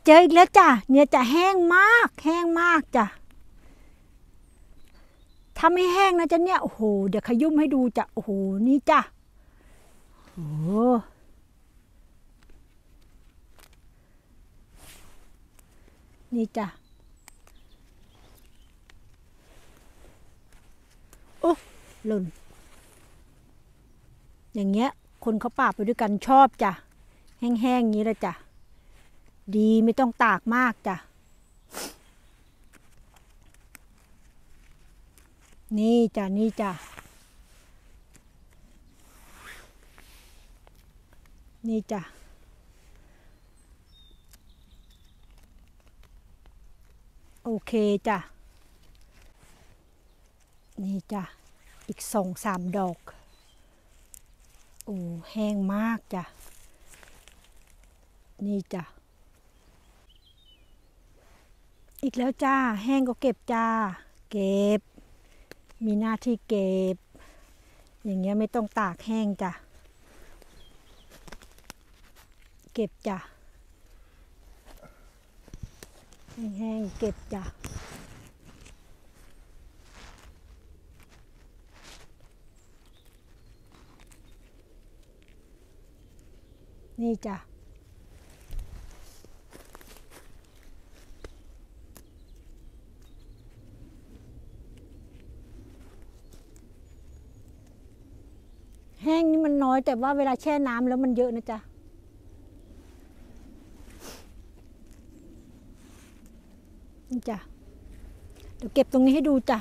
เจออีกแล้วจ้ะเนี่ยจะแห้งมากจ้ะถ้าไม่แห้งนะจ๊ะเนี่ยโอ้โหเดี๋ยวขยุ่มให้ดูจ้ะโอ้โหนี่จ้ะโอ้นี่จ้ะโอ้หล่นอย่างเงี้ยคนเขาป่าไปด้วยกันชอบจ้ะแห้งๆอย่างนี้แหละจ้ะดีไม่ต้องตากมากจ้ะนี่จ้ะนี่จ้ะนี่จ้ะโอเคจ้ะนี่จ้ะอีก2-3 ดอกโอ้แห้งมากจ้ะนี่จ้ะอีกแล้วจ้าแห้งก็เก็บจ้าเก็บมีหน้าที่เก็บอย่างเงี้ยไม่ต้องตากแห้งจ้ะเก็บจ้ะแห้งๆเก็บจ้ะนี่จ้ะแห้งนี่มันน้อยแต่ว่าเวลาแช่น้ำแล้วมันเยอะนะจ๊ะนี่จ้ะเดี๋ยวเก็บตรงนี้ให้ดูจ้ะ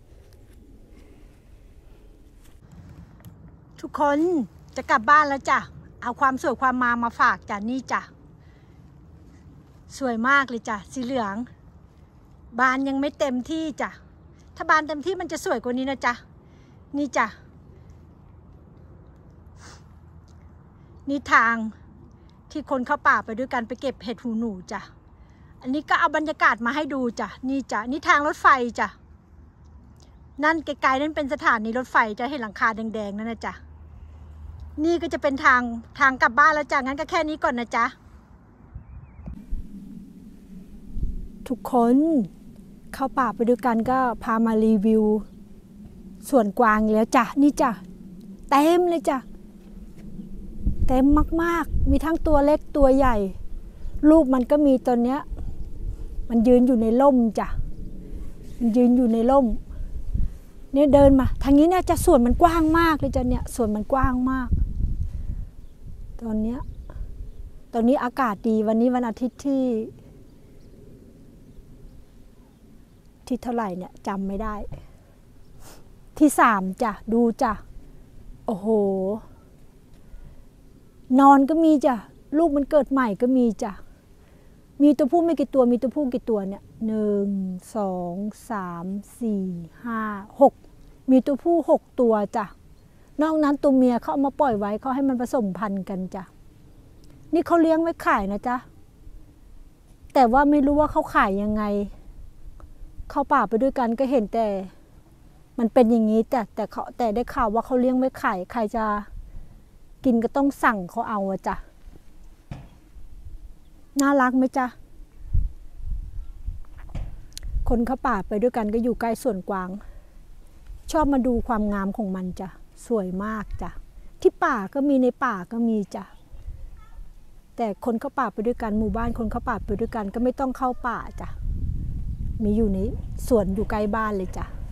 ทุกคนจะกลับบ้านแล้วจ้ะเอาความสวยความมาฝากจ้ะนี่จ้ะสวยมากเลยจ้ะสีเหลืองบานยังไม่เต็มที่จ้ะถ้าบานเต็มที่มันจะสวยกว่านี้นะจ๊ะนี่จ้ะนี่ทางที่คนเข้าป่าไปด้วยกันไปเก็บเห็ดหูหนูจ้ะอันนี้ก็เอาบรรยากาศมาให้ดูจ้ะนี่จ้ะนี่ทางรถไฟจ้ะนั่นไกลๆนั่นเป็นสถานีรถไฟจะเห็นหลังคาแดงๆนั่นนะจ๊ะนี่ก็จะเป็นทางกลับบ้านแล้วจ้ะงั้นก็แค่นี้ก่อนนะจ๊ะทุกคนเข้าป่าไปด้วยกันก็พามารีวิวสวนกวางแล้วจ้ะนี่จ้ะเต็มเลยจ้ะเต็มมากๆมีทั้งตัวเล็กตัวใหญ่ลูกมันก็มีตอนเนี้ยมันยืนอยู่ในร่มจ้ะมันยืนอยู่ในร่มเนี่ยเดินมาทางนี้เนี่ยจะสวนมันกว้างมากเลยจ้ะเนี่ยสวนมันกว้างมากตอนนี้อากาศดีวันนี้วันอาทิตย์ที่เท่าไหร่เนี่ยจำไม่ได้ที่3จ้ะดูจ้ะโอ้โหนอนก็มีจ้ะลูกมันเกิดใหม่ก็มีจ้ะมีตัวผู้ไม่กี่ตัวมีตัวผู้กี่ตัวเนี่ย1 2 3 4 5 6มีตัวผู้6ตัวจ้ะนอกนั้นตัวเมียเขาเอามาปล่อยไว้เขาให้มันผสมพันธุ์กันจ้ะนี่เขาเลี้ยงไว้ขายนะจ๊ะแต่ว่าไม่รู้ว่าเขาขายยังไงเข้าป่าไปด้วยกันก็เห็นแต่มันเป็นอย่างนี้แต่ได้ข่าวว่าเขาเลี้ยงไว้ขายใครจะกินก็ต้องสั่งเขาเอาอะจ้ะน่ารักไหมจ๊ะคนเข้าป่าไปด้วยกันก็อยู่ใกล้สวนกวางชอบมาดูความงามของมันจ้ะสวยมากจ้ะที่ป่าก็มีในป่าก็มีจ้ะแต่คนเข้าป่าไปด้วยกันหมู่บ้านคนเข้าป่าไปด้วยกันก็ไม่ต้องเข้าป่าจ้ะมีอยู่ในสวนอยู่ใกล้บ้านเลยจ้ะ